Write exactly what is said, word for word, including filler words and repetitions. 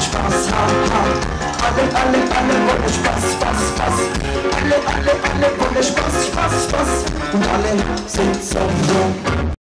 Spaß, ha, ha. Alle, alle, alle wollen Spaß, Spaß, Spaß. Alle, alle, alle wollen Spaß, Spaß, Spaß. Und alle sind so dumm.